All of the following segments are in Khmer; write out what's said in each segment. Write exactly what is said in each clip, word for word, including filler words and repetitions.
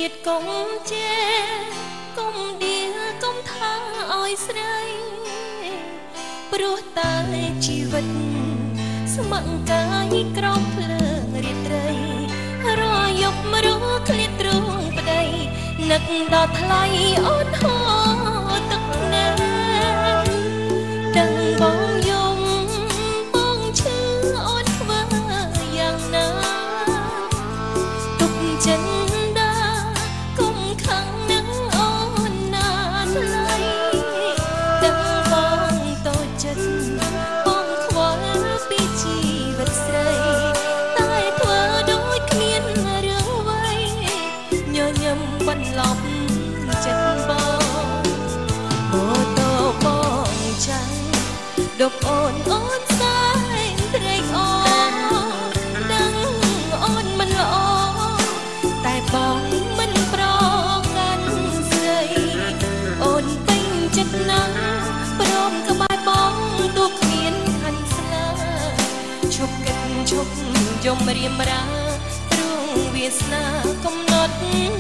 ជាតិកុំជេរកុំដៀលកុំថាឲ្យស្រីព្រោះតែជីវិតស្មឹកកាយក្រោមភ្លើងរាត្រីរាល់យប់មករស់ឃ្លាតទ្រង់ប្តីនឹកដល់ថ្លៃអូនហូរទឹកភ្នែកដឹងបងយំបងឈឺអូនធ្វើយ៉ាងណាទុកចិត្តដប់អូនអូនសែងត្រេកអរដឹងអូនមិនល្អតែបងមិនប្រកាន់ស្រីអូនពេញចិត្តណាស់ព្រមក្បែរបងទោះគ្មានខានស្លាឈប់គិតឈប់យំរៀមរាទ្រង់វាសនាកំណត់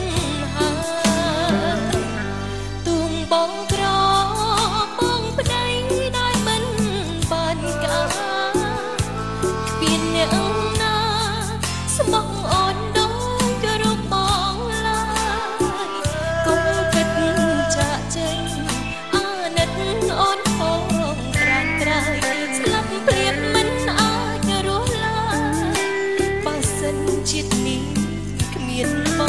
ហើយទូងបងក្របងប្តីគ្មានអ្នកណាស្មោះអូនដូចរូបបងឡើយកុំគិតចាក់ចេញអាណិតអូនផងត្រាក់ត្រៃស្លាប់ព្រាមមិនអាចរស់ឡើយបើសិនជាតិនេះគ្មានបង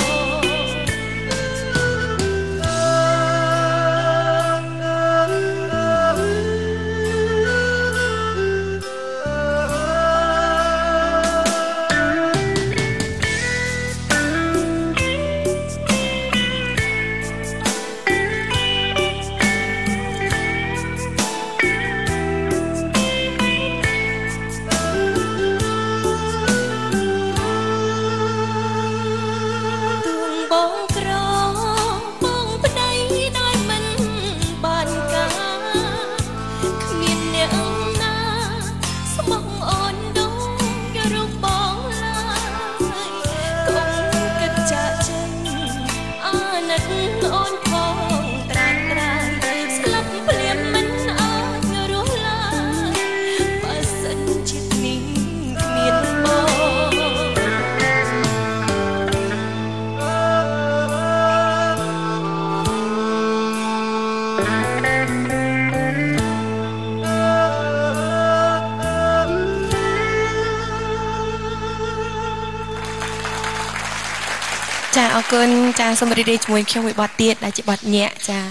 ចាអរគុណចាសូមរីករាយជាមួយខ្ញុំមួយបទទៀតដែលជាបទញាក់ចា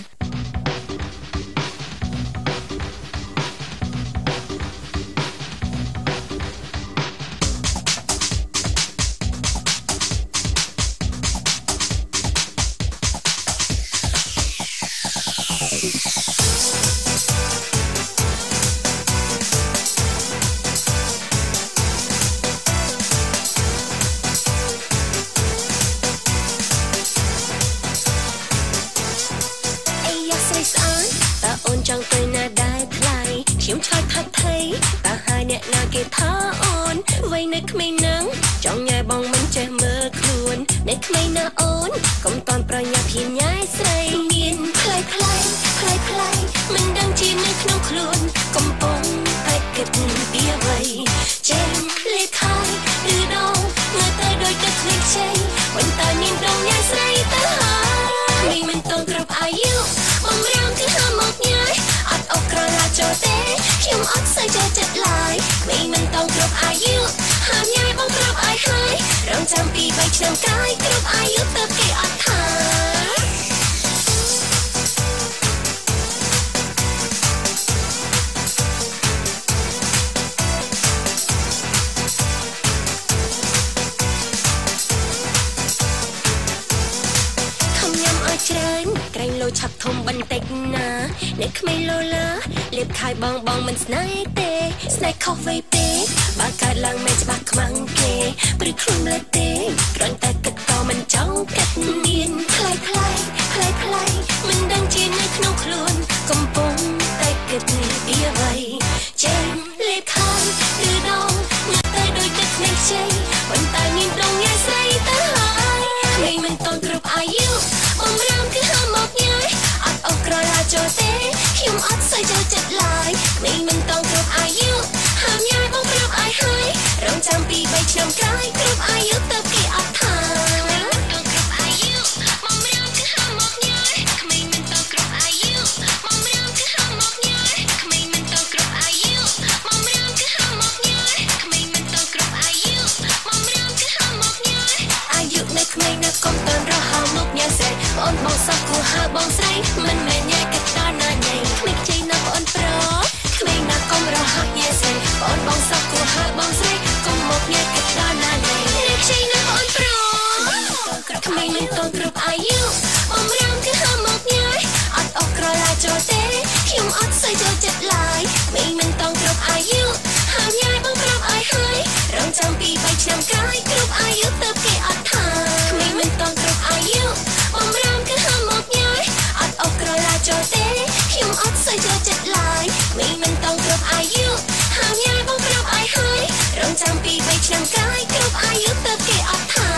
ចាំពីបីឆ្នាំកាយគ្រប់អាយុទៅគេអត់ថាច្រើនក្រែងលោឆាប់ធំបន្តិចណាអ្នកក្មេងលោឡាលៀបខាយបងបងមិនស្នេហ៍ទេស្នេហ៍ខុសវ័យពេកបើកើតឡើងមិនច្បាស់ខ្មាំងគេព្រឺខ្លួនលើទេគ្រាន់តែគិតក៏មិនចង់គិតមានខ្លាយខ្លាយខ្លាយខ្លាយមិនដឹងជានៅក្នុងខ្លួនកំពុងតែគិតពីអ្វីចេញលេបខាយឬដងងាត់ទៅដូចទឹកភ្នែកខ្ចីប៉ុន្តែមានដងញ៉ៃស្រីទៅហើយក្មេងមិនតន់គ្រប់អាយុឆ្នាំក្រោយគ្រប់អាយុទៅគេអត់ថាក្មេងមិនតន់គ្រប់អាយុបំរាមគឺហាមកញ៉ាយអត់អុកក្រឡាចូលទេខ្ញុំអត់សូវចូលចិត្តឡើយក្មេងមិនតន់គ្រប់អាយុហាញ៉ាយបងប្រាប់ឲ្យហើយរងចាំពីបីឆ្នាំក្រោយគ្រប់អាយុទៅគេអត់ថា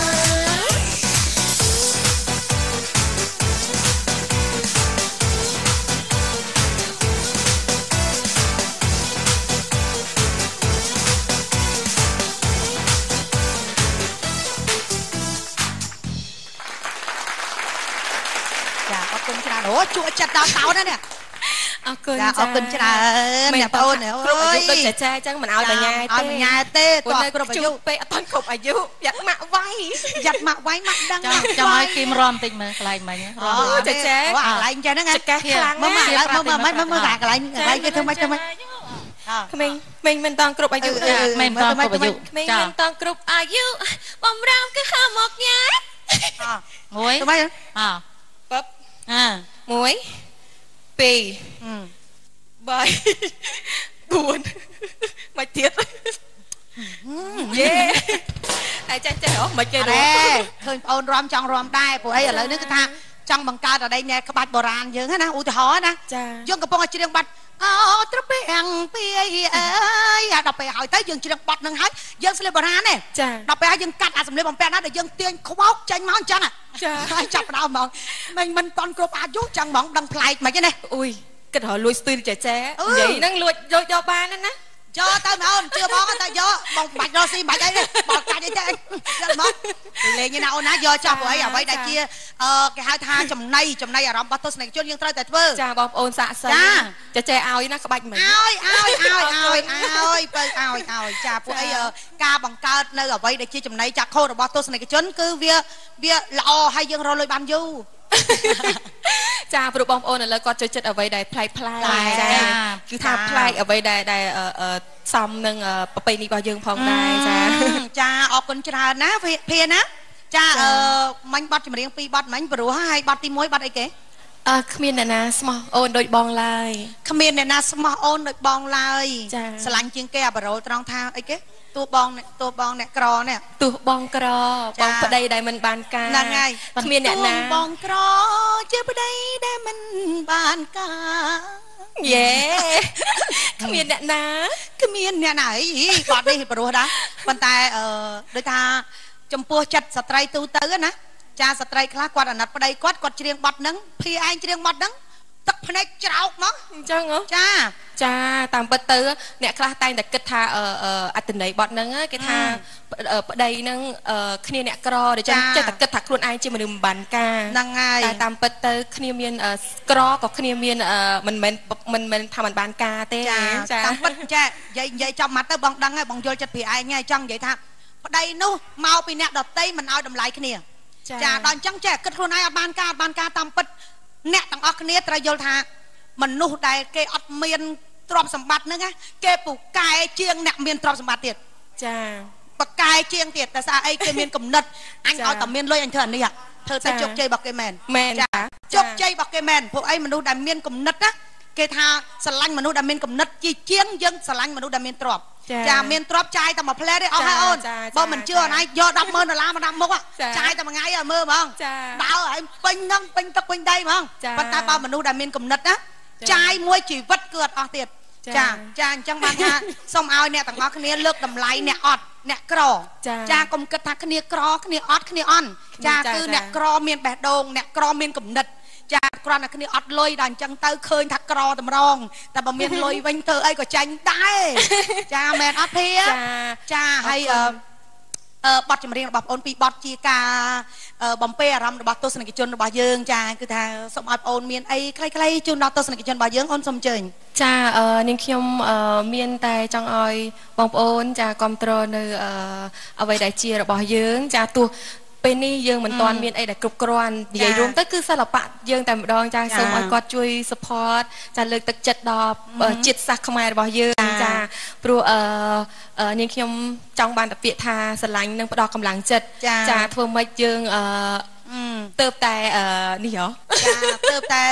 អូជួចិត្តដល់កោនណាអរគុណចាអរគុណច្រើនអ្នកបងអូនអើយដូចចាចាអញ្ចឹងមិនឲ្យបញ្ញាទេឲ្យបញ្ញាទេតោះគ្រប់អាយុពេកអត់ទាន់គ្រប់អាយុយ៉ាត់ម៉ាក់វាយយ៉ាត់ម៉ាក់វាយម៉ាក់ដឹងចាំចាំឲ្យគីមរំតិចមើលកន្លែងមិញអូចាចាអូកន្លែងចឹងហ្នឹងចកេះខ្លាំងមើលមើលមើលមើលមើលកន្លែងកន្លែងគេធ្វើម៉េចធ្វើម៉េចក្មេងក្មេងមិនតង់គ្រប់អាយុចាក្មេងមិនតង់គ្រប់អាយុក្មេងមិនតង់គ្រប់អាយុបំរាមគឺហើមកញ៉ាមួយធ្វើម៉េចអបបអាមួយពីរបីបួនមកទៀតយេហើយចេះចេះអូមិនគេរំឃើញបងអូនរំចង់រំដែរព្រោះអីឥឡូវនេះគឺថាចង់បង្កើតអីណែក្បាច់បុរាណយើងណាឧទាហរណ៍ណាយើងកំពុងតែច្រៀងបាត់អូត្រពាំងពីអីអើយដល់ពេលហើយទៅយើងច្រៀងបាត់នឹងហើយយើងស្លៀកបុរាណទេចាដល់ពេលហើយយើងកាត់អាសម្លៀកបំពាក់ណាដែលយើងទាញខ្វោកចេញមកអញ្ចឹងចាហើយចាប់ដើមហ្មងមិនមិនតន់គ្រប់អាយុចឹងហ្មងដឹងប្លែកមិនទេណាអុយគិតរលួចស្ទីលចែចែនិយាយហ្នឹងលួចយកយកបានណាយកទៅម៉ែអូនជឿបងតែយកបងបាច់រកស៊ីបាច់អីទេបងកាច់អីទេយកមកទៅលេងណាអូនណាយកចោះព្រោះអីអ្វីដែលជាអឺគេហៅថាចំណៃចំណៃអារម្មណ៍របស់ទស្សនិកជនយើងត្រូវតែធ្វើចាបងប្អូនសាកសិនចាចែឲ្យណាក្បាច់មិនឲ្យឲ្យឲ្យឲ្យឲ្យបើឲ្យឲ្យចាពួកអីការបង្កើតនៅអ្វីដែលជាចំណៃចក្ខុរបស់ទស្សនិកជនគឺវាវាល្អហើយយើងរកលុយបានយូរចាព្រោះបងប្អូនឥឡូវគាត់ចូលចិត្តអ្វីដែលប្លែកប្លែកចាគឺថាប្លែកអ្វីដែលដែលសមនឹងប្រពៃណីរបស់យើងផងដែរចាចាអរគុណច្រើនណាភាណាចាអឺមិញបတ်ចម្រៀងពីរបတ်មិញព្រោះហើយបတ်ទីមួយបတ်អីគេអឺគ្មានអ្នកណាស្មោះអូនដូចបងឡើយគ្មានអ្នកណាស្មោះអូនដូចបងឡើយស្រឡាញ់ជាងគេអាបារ៉ូត្រង់ថាអីគេទោះបងទោះបងអ្នកក្រនេះទោះបងក្របងប្តីដែលមិនបានការហ្នឹងហើយគ្មានអ្នកណាបងក្រជាប្តីដែលមិនបានការយេគ្មានអ្នកណាគ្មានអ្នកណាអីគាត់នេះព្រោះដែរប៉ុន្តែអឺដូចថាចំពោះចិត្តស្ត្រីទូទៅណាចាស្ត្រីខ្លះគាត់អាណិតប្តីគាត់គាត់ច្រៀងបတ်ហ្នឹងភីឯងច្រៀងបတ်ហ្នឹងទឹកភ្នែកច្រោកមកអញ្ចឹងចាចាតាមពិតទៅអ្នកខ្លះតែងតែគិតថាអត្តន័យបတ်ហ្នឹងគេថាប្តីហ្នឹងគ្នាអ្នកក្រដូចចឹងចេះតែគិតថាខ្លួនឯងជាមនុស្សមិនបានការហ្នឹងហើយតែតាមពិតទៅគ្នាមានក្រក៏គ្នាមានមិនមែនមិនមែនថាមិនបានការទេចាតាមពិតចានិយាយនិយាយចាំមកទៅបងដឹងហើយបងយល់ចិត្តពីឯងហើយចង់និយាយថាប្តីនោះមកពីអ្នកដតីមិនឲ្យតម្លៃគ្នាចាដល់អញ្ចឹងចេះគិតខ្លួនឯងអត់បានការអត់បានការតាមពិតអ្នកទាំងអស់គ្នាត្រូវយល់ថាមនុស្សដែលគេអត់មានទ្រព្យសម្បត្តិហ្នឹងគេពូកែជាងអ្នកមានទ្រព្យសម្បត្តិទៀតចាបកែជាងទៀតតែស្អីអីគេមានគំនិតអញឲ្យតែមានលុយអញធ្វើអានេះធ្វើទៅជោគជ័យរបស់គេមែនចាជោគជ័យរបស់គេមែនពួកអីមនុស្សដែលមានគំនិតណាគេថាស្រឡាញ់មនុស្សដែលមានគំនិតជាជាងយើងស្រឡាញ់មនុស្សដែលមានទ្រព្យចាមានទ្រព្យចាយតែមួយផ្លែទេអស់ហើយអូនបើមិនជឿអនឯងយកដប់ម៉ឺនដុល្លារមកដាក់មុខចាយតែមួយថ្ងៃឲ្យមើលហ្មងដើរឲ្យពេញហ្នឹងពេញទឹកពេញដីហ្មងប៉ុន្តែបើមនុស្សដែលមានគំនិតណាចាយមួយជីវិតគឺអត់អស់ទៀតចាចាអញ្ចឹងបានថាសូមឲ្យអ្នកទាំងអស់គ្នាលើកតម្លៃអ្នកអត់អ្នកក្រចាកុំគិតថាគ្នាក្រគ្នាអត់គ្នាអន់ចាគឺអ្នកក្រមានបេះដូងអ្នកក្រមានគំនិតចាគ្រាន់តែគ្នាអត់លុយដល់អញ្ចឹងទៅឃើញថាក្រតម្រងតែបើមានលុយវិញធ្វើអីក៏ចាញ់ដែរចាមែនអត់ភាចាហើយអឺបទចម្រៀងរបស់បងអូនពីបទជាការបំពេអារម្មណ៍របស់ទស្សនិកជនរបស់យើងចាគឺថាសូមឲ្យបងអូនមានអីខ្លីៗជូនដល់ទស្សនិកជនរបស់យើងអូនសូមអញ្ជើញចានាងខ្ញុំមានតែចង់ឲ្យបងប្អូនចាគ្រប់គ្រងនៅអ្វីដែលជារបស់យើងចាទោះពេលនេះយើងមិនទាន់មានអីដែលគ្រប់គ្រាន់និយាយរួមទៅគឺសិល្បៈយើងតែម្ដងចាសូមឲ្យគាត់ជួយ support ចាលើកទឹកចិត្តដល់ជាតិសាសន៍ខ្មែររបស់យើងចាព្រោះអឺនាងខ្ញុំចង់បានតែពាក្យថាស្រឡាញ់និងផ្ដល់កម្លាំងចិត្តចាធ្វើម៉េចយើងអឺទៅតែនេះហ៎ចាទៅតែ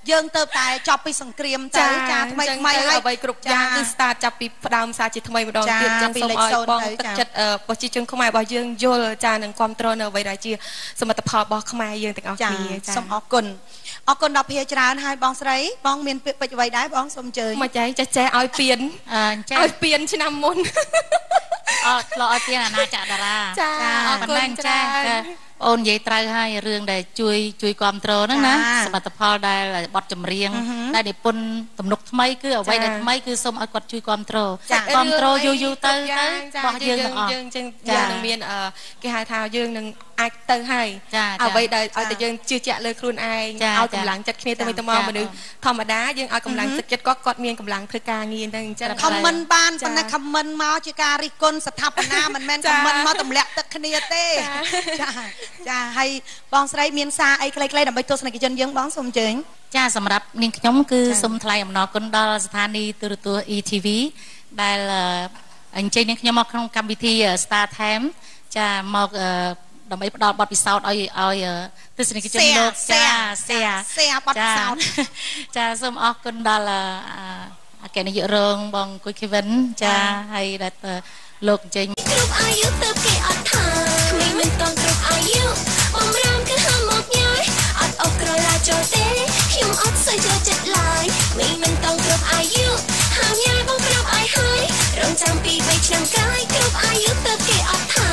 យើងទៅតែចប់ពីសង្គ្រាមទៅចាថ្មីថ្មីហើយអ្វីគ្រប់យ៉ាងគឺ start ចាប់ពីផ្ដើមសារជាថ្មីម្ដងទៀតចឹងសូមឲ្យបងទឹកចិត្តប្រជាជនខ្មែររបស់យើងយល់ចានឹងគ្រប់គ្រងនៅអ្វីដែលជាសមិទ្ធផលរបស់ខ្មែរយើងទាំងអស់គ្នាចាសូមអរគុណអរគុណដល់ភាច្រើនហើយបងស្រីបងមានពាក្យពេចន៍អ្វីដែរបងសូមអញ្ជើញមកចែចេះចេះឲ្យពៀនឲ្យពៀនឆ្នាំមុនអត់ឆ្លោះឲ្យពៀនអាណាចក្រតារាចាអរគុណចាអូននិយាយត្រូវហើយរឿងដែលជួយជួយគ្រប់គ្រងហ្នឹងណាសមិទ្ធផលដែលបទចម្រៀងដែលនិពន្ធទំនុកថ្មីគឺអ្វីដែលថ្មីគឺសូមឲ្យគាត់ជួយគ្រប់គ្រងគ្រប់គ្រងយូរយូរទៅទៅរបស់យើងទាំងអស់យើងចឹងយើងនឹងមានគេហៅថាយើងនឹងអាចទៅហើយអ្វីដែលឲ្យតែយើងជឿជាក់លើខ្លួនឯងឲ្យកម្លាំងចិត្តគ្នាទៅវិញទៅមកមនុស្សធម្មតាយើងឲ្យកម្លាំងចិត្តចិត្តគាត់គាត់មានកម្លាំងធ្វើការងារហ្នឹងអញ្ចឹងខមមិនបានប៉ុន្តែខមមិនមកជាការរិះគន់ស្ថាបនាមិនមែនខមមិនមកទម្លាក់ទឹកគ្នាទេចាចាហើយបងស្រីមានសារអីខ្លីៗដើម្បីទស្សនិកជនយើងបងសូមអញ្ជើញចាសម្រាប់នាងខ្ញុំគឺសូមថ្លែងអំណរគុណដល់ស្ថានីយ៍ទូរទស្សន៍ E T V ដែលអញ្ជើញនាងខ្ញុំមកក្នុងកម្មវិធី Star Time ចាមកដើម្បីផ្ដល់បទពិសោធន៍ឲ្យឲ្យទស្សនិកជនលោកចាសែសែបទពិសោធន៍ចាសូមអរគុណដល់អគ្គនាយករងបងគុយខេវិនចាហើយដែលលោកអញ្ជើញគ្រប់អាយុទៅគេអត់ថាគ្មានមិនតន់គ្រប់អាយុបំរាមគឺហមមកញ៉ៃអត់អស់ក្រឡាចូលទេខ្ញុំអត់សូវចូលចិត្តឡើយគ្មានមិនតន់គ្រប់អាយុហើយញ៉ៃបងប្រាប់ឲ្យហើយរងចាំពីបីឆ្នាំក្រោយគ្រប់អាយុទៅគេអត់ថា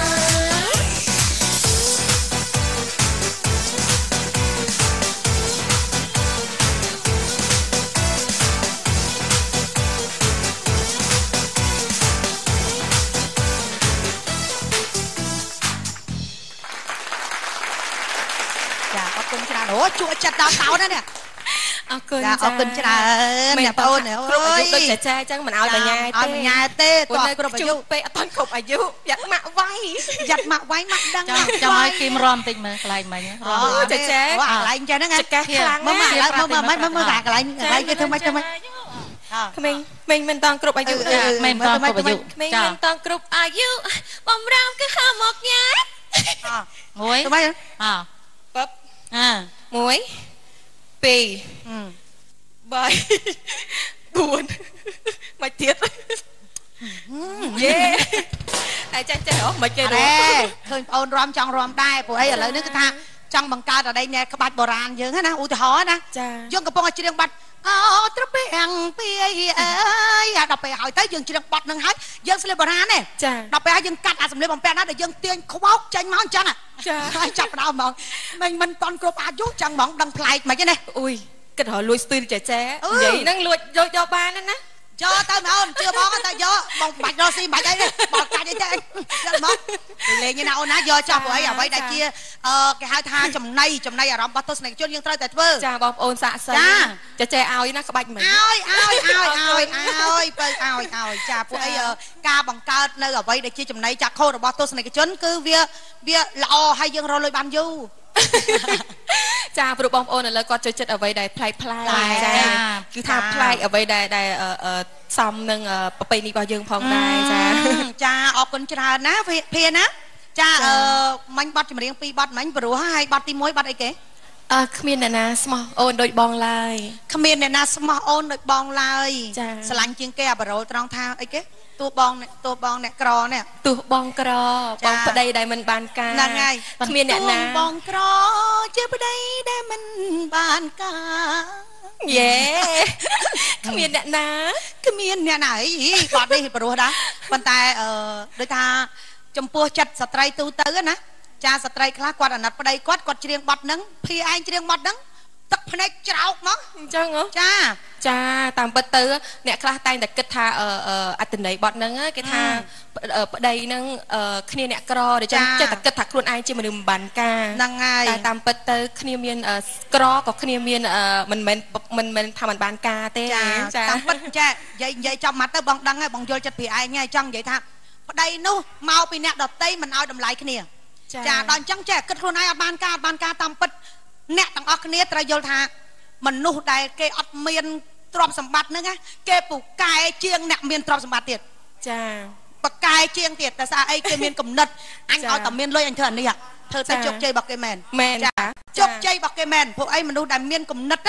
អូជក់ចិត្តដល់តោនណានេះអរគុណចាអរគុណច្រើនអ្នកបងអូនអើយដូចចាចាអញ្ចឹងមិនឲ្យបញ្ញាទេឲ្យបញ្ញាទេតោះគ្រប់អាយុពេកអត់ទាន់គ្រប់អាយុយ៉ាត់ម៉ាក់វាយយ៉ាត់ម៉ាក់វាយម៉ាក់ដឹងចង់ចង់ឲ្យគីមរំតិចមើលកន្លែងមិញអូចាចាកន្លែងចឹងហ្នឹងចាខ្លាំងមើលមើលមើលមើលមើលមើលកន្លែងកន្លែងគេធ្វើម៉េចធ្វើម៉េចក្មេងក្មេងមិនតង់គ្រប់អាយុចាក្មេងមិនតង់គ្រប់អាយុក្មេងមិនតង់គ្រប់អាយុបំរាមគឺហើមកញ៉ាមួយទៅម៉េចអពឹបអាមួយពីរបីបួនមកទៀតយេតែចេះចេះអូមិនចេះរំឃើញបងអូនរំចង់រំដែរព្រោះអីឥឡូវនេះគឺថាចង់បង្កើតអីណែក្បាច់បុរាណយើងណាឧទាហរណ៍ណាយើងកំពុងតែច្រៀងបាត់អូត្រពាំងពីអើយដល់ពេលហើយទៅយើងច្រៀងបាត់នឹងហើយយើងស្លៀកបុរាណទេដល់ពេលហើយយើងកាត់អាសម្លៀកបំពាក់ណាដែលយើងទាញខ្វោកចេញមកអញ្ចឹងចាហើយចាប់ដើមហ្មងមិនមិនតន់គ្រប់អាយុចឹងហ្មងដឹងប្លែកមិនទេណាអុយគិតរលួចស្ទីលចែចែនិយាយហ្នឹងលួចយកយកបានណាយកទៅម៉ោនជឿបងទៅយកបងបាច់រកស៊ីបាច់អីទេបងកាច់អីទេយកមកលេងណាអូនណាយកចោះព្រោះអីអ្វីដែលជាគេហៅថាចំណៃចំណៃអារម្មណ៍របស់ទស្សនិកជនយើងត្រូវតែធ្វើចាបងប្អូនសាកសិនចែចែឲ្យណាក្បាច់មិនឲ្យឲ្យឲ្យឲ្យឲ្យបើឲ្យឲ្យចាពួកអីការបង្កើតនៅអ្វីដែលជាចំណៃចាក់ខោរបស់ទស្សនិកជនគឺវាវាល្អហើយយើងរកលុយបានយូរចាព្រោះបងប្អូនឥឡូវគាត់ចូលចិត្តអ្វីដែលប្លែកប្លែកចាគឺថាប្លែកអ្វីដែលដែលសមនឹងប្រពៃណីរបស់យើងផងដែរចាចាអរគុណច្រើនណាភាណាចាអឺមិញបទចម្រៀងពីរបទមិញព្រោះហើយបទទីមួយបទអីគេអឺគ្មានអ្នកណាស្មោះអូនដូចបងឡើយគ្មានអ្នកណាស្មោះអូនដូចបងឡើយស្រឡាញ់ជាងគេអាបារ៉ូត្រង់ថាអីគេទោះបងទោះបងអ្នកក្រនេះទោះបងក្របងប្តីដែលមិនបានការហ្នឹងហើយគ្មានអ្នកណាបងក្រជាប្តីដែលមិនបានការយេគ្មានអ្នកណាគ្មានអ្នកណាអីគាត់នេះព្រោះដែរប៉ុន្តែអឺដូចថាចំពោះចិត្តស្ត្រីទូទៅណាចាស្ត្រីខ្លះគាត់អាណិតប្តីគាត់គាត់ច្រៀងបទហ្នឹងភីឯងច្រៀងបទហ្នឹងទឹកភ្នែកច្រោកមកអញ្ចឹងហ៎ចាចាតាមពិតទៅអ្នកខ្លះតែងតែគិតថាអត្តន័យបទហ្នឹងគេថាប្តីហ្នឹងគ្នាអ្នកក្រដូចចឹងចិត្តតែគិតថាខ្លួនឯងជាមនុស្សមិនបានការហ្នឹងហើយតែតាមពិតទៅគ្នាមានក្រក៏គ្នាមានមិនមែនមិនមែនថាមិនបានការទេចាតាមពិតចានិយាយនិយាយចំមកទៅបងដឹងហើយបងយល់ចិត្តពីឯងហើយចង់និយាយថាប្តីនោះមកពីអ្នកដតីមិនឲ្យតម្លៃគ្នាចាដល់អញ្ចឹងចេះគិតខ្លួនឯងអត់បានការអត់បានការតាមពិតអ្នកទាំងអស់គ្នាត្រូវយល់ថាមនុស្សដែលគេអត់មានទ្រព្យសម្បត្តិហ្នឹងគេពូកែជាងអ្នកមានទ្រព្យសម្បត្តិទៀតចាបកែជាងទៀតតែស្អីគេមានគំនិតអញឲ្យតែមានលុយអញធ្វើអានេះធ្វើតែជោគជ័យរបស់គេមែនមែនចាជោគជ័យរបស់គេមែនពួកអីមនុស្សដែលមានគំនិតណា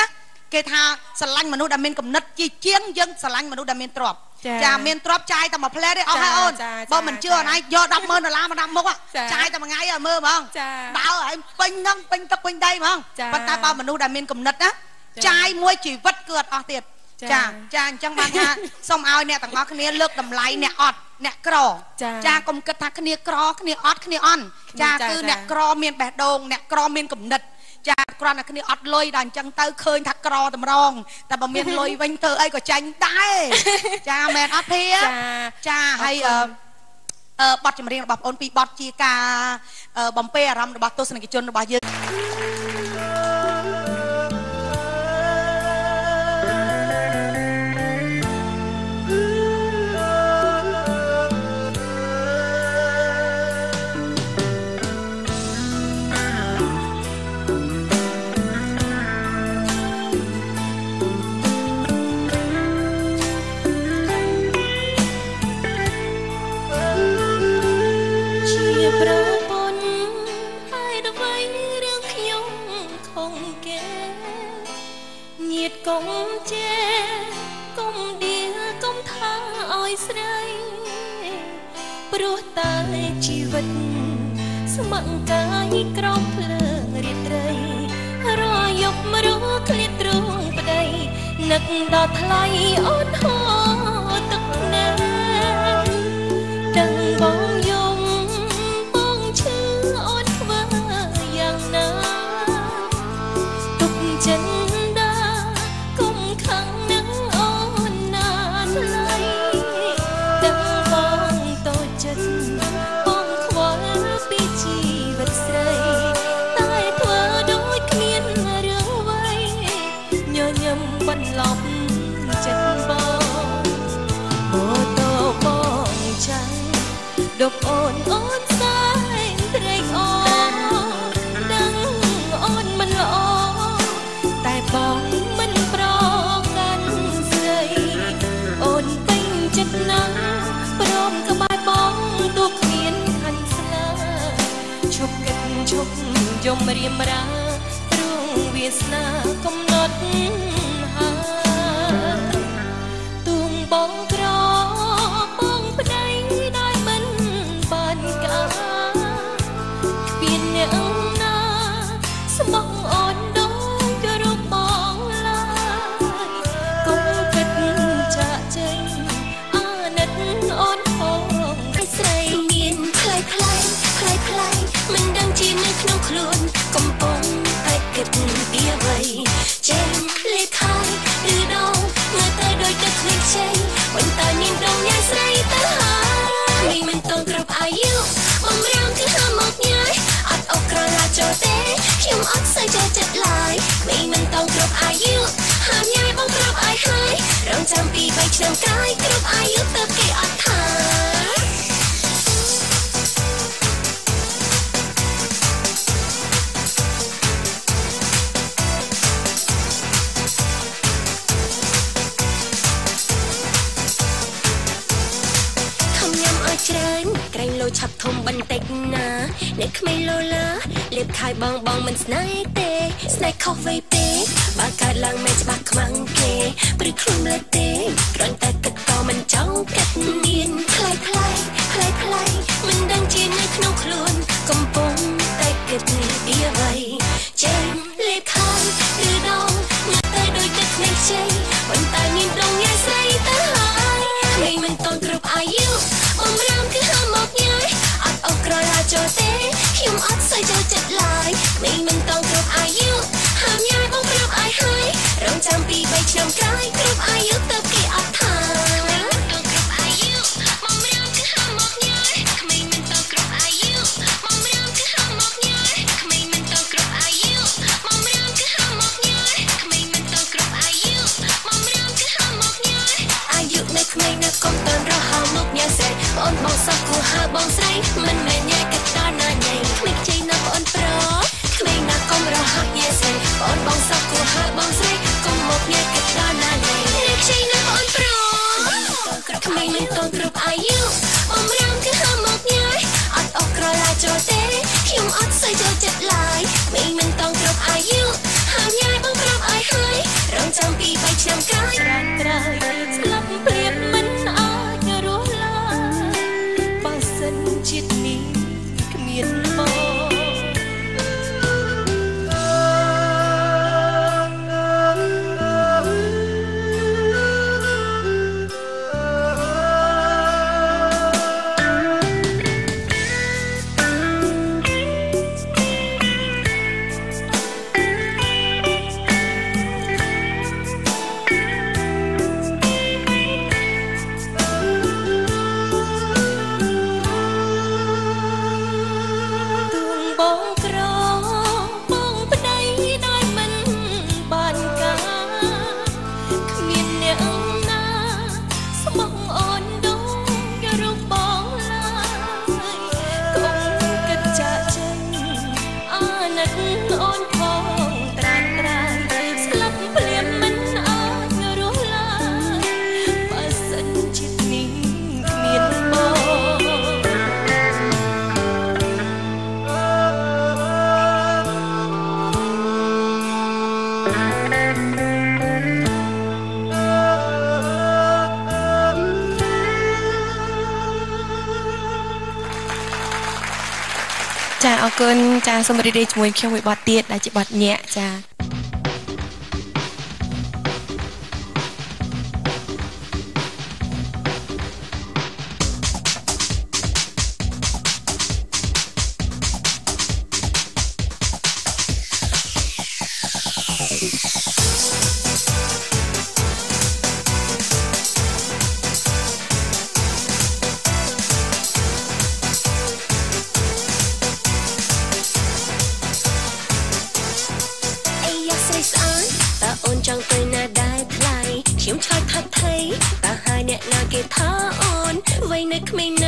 គេថាស្រឡាញ់មនុស្សដែលមានគំនិតជាជាងយើងស្រឡាញ់មនុស្សដែលមានទ្រព្យចាមានទ្រព្យចាយតែមួយផ្លែទេអស់ហើយអូនបើមិនជឿអនឯងយកដប់ម៉ឺនដុល្លារមកដាក់មុខចាយតែមួយថ្ងៃឲ្យមើលហ្មងដើរឲ្យពេញហ្នឹងពេញទឹកពេញដីហ្មងប៉ុន្តែបើមនុស្សដែលមានគំនិតណាចាយមួយជីវិតគឺអត់អស់ទៀតចាចាអញ្ចឹងបានថាសូមឲ្យអ្នកទាំងអស់គ្នាលើកតម្លៃអ្នកអត់អ្នកក្រចាកុំគិតថាគ្នាក្រគ្នាអត់គ្នាអន់ចាគឺអ្នកក្រមានបេះដូងអ្នកក្រមានគំនិតចាគ្រាន់តែគ្នាអត់លុយដល់អញ្ចឹងទៅឃើញថាក្រតម្រងតែបើមានលុយវិញធ្វើអីក៏ចាញ់ដែរចាមែនអត់ទេចាហើយអឺបទចម្រៀងរបស់បងអូនពីបទជាការបំពេអារម្មណ៍របស់ទស្សនិកជនរបស់យើងកុំជេរកុំដៀលកុំថាឲ្យស្រីព្រោះតែជីវិតស្ម័គ្រកាយក្រំភ្លើងរាត្រីរយប់មរឃ្លាតទ្រង់ប្តីនឹកដល់ថ្លៃអូនហូរទឹកភ្នែកដឹងបងយំបងឈឺអូនធ្វើយ៉ាងណាទុកចិត្តដប់អូនអូនសែងត្រេកអរដឹងអូនមិនល្អតែបងមិនប្រកាន់ស្រីអូនពេញចិត្តណាស់ព្រមក្បែរបងទោះគ្មានខាញ់ស្លាឈប់គិតឈប់យំរៀមរាព្រោះវាសនាកំណត់ហើយទួងបងក្របងប្តីស្មោះអូនដូចក៏រំបងឡើយកុំគិតចាក់ចេញអាណិតអូនហងឲ្យស្រីមានផ្លៃផ្លៃផ្លៃផ្លៃមិនដឹងជានៅក្នុងខ្លួនកំពុងតែគិតពីអ្វីចេញលេខហើយឬដងមើលទៅដូចទឹកខ្ជិលប៉ុន្តែមានដងញ៉ៃស្រីទៅហើយមិនต้องគ្រប់អាយុបំរាមគឺហាមកញ៉ៃអត់អុកក្រឡាចូលទេខ្ញុំអត់សូវចូលចិត្តឡើយមីមិនต้องគ្រប់អាយុហាមញ៉ៃបងគ្រប់អាយហើយរងចាំពីបីឆ្នាំក្រោយគ្រប់អាយុទៅគេអត់ថាច្រើនក្រែងលោឆាប់ធំបន្តិចណាអ្នកក្មេងលោឡាលេបខายបងបងមិនស្នេហ៍ទេស្នេហ៍ខុសវ័យពេកបើកើតឡើងមិនច្បាស់ខ្មាំងគេព្រឺខ្លួនលើទេគ្រាន់តែគិតក៏មិនចង់គិតមានផ្លៃផ្លៃផ្លៃផ្លៃមិនដឹងជានៅក្នុងខ្លួនកំពុងតែគិតពីអ្វីចេញលេបខายឬដងមើលទៅដូចទឹកខ្មេងខ្ចីប៉ុន្តែមានដងញ៉ៃស្រីទៅហើយក្មេងមិនតន់គ្រប់អាយុបំរាមគឺហាមកញ៉ៃអត់អុកក្រឡាចូលទេខ្ញុំអត់សូវចូលចិត្តឡើយក្មេងមិនតន់គ្រប់អាយុហាមញ៉ៃបងគ្រប់អាយហើយរងចាំពីបីឆ្នាំក្រោយគ្រប់អាយុទៅគេអត់ថាកុំតន់រហៅមកញ៉ាស្រីបងបងសក់គូហើបងស្រីមិនមែនញ៉ាកតាណាញ៉ៃក្មេងជ័យណាបងប្រុសក្មេងណាកុំរហៅញ៉ាស្រីបងបងសក់គូហើបងស្រីកុំមកញ៉ាកតាណាញ៉ៃមានបងចាអរគុណចាសូមរីករាយជាមួយខ្ញុំមួយបទទៀតដែលជាបទញាក់ចាខ្ញុំឆ្លើយថាថៃតើហើយអ្នកណាគេថាអូនវ័យនៅក្មេង